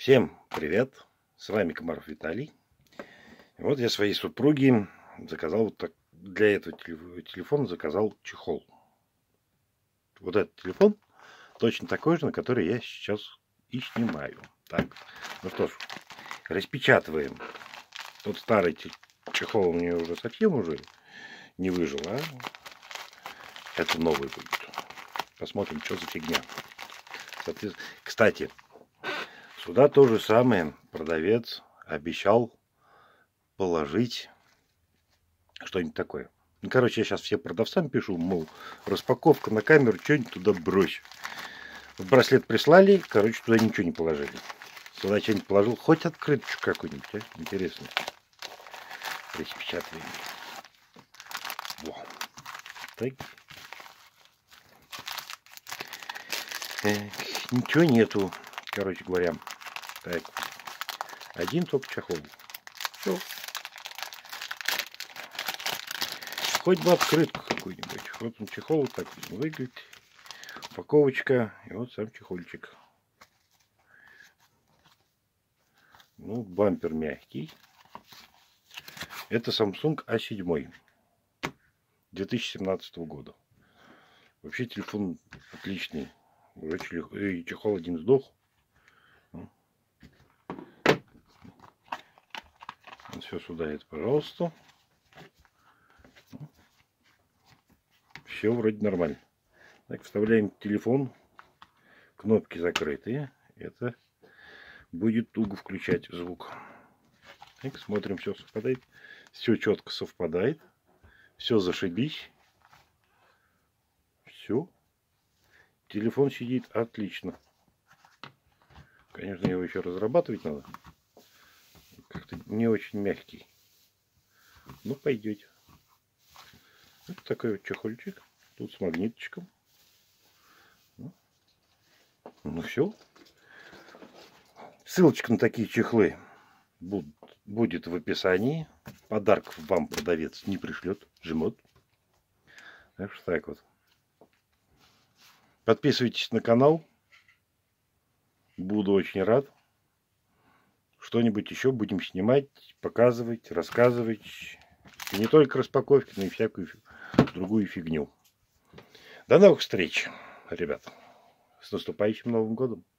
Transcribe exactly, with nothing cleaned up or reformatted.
Всем привет! С вами Комаров Виталий. И вот я своей супруге заказал вот так, для этого телефона заказал чехол. Вот этот телефон точно такой же, на который я сейчас и снимаю. Так, ну что ж, распечатываем. Тот старый чехол у меня уже совсем уже не выжил, а это новый будет. Посмотрим, что за фигня. Кстати, сюда то же самое продавец обещал положить что-нибудь такое. Ну, короче, я сейчас всем продавцам пишу, мол, распаковка на камеру, что-нибудь туда брось. В браслет прислали, короче, туда ничего не положили. Сюда что-нибудь положил, хоть открыточку какую-нибудь, а? Интересно. Распечатываем. Во. Так. Эх, ничего нету, короче говоря. Так. Один только чехол. Все. Хоть бы открытку какую-нибудь. Вот он чехол вот так выглядит. Упаковочка. И вот сам чехольчик. Ну, бампер мягкий. Это Samsung а семь две тысячи семнадцатого года. Вообще телефон отличный. Уже чехол один сдох. Все сюда это, пожалуйста. Все вроде нормально. Так, вставляем телефон. Кнопки закрытые. Это будет туго включать звук. Так, смотрим, все совпадает. Все четко совпадает. Все зашибись. Все. Телефон сидит отлично. Конечно, его еще разрабатывать надо. Как-то не очень мягкий. Ну, пойдет. Вот такой вот чехольчик. Тут с магниточком. Ну, ну все. Ссылочка на такие чехлы будет в описании. Подарок вам продавец не пришлет. Жмот. Так что так вот. Подписывайтесь на канал. Буду очень рад. Что-нибудь еще будем снимать, показывать, рассказывать. И не только распаковки, но и всякую другую фигню. До новых встреч, ребят. С наступающим Новым годом.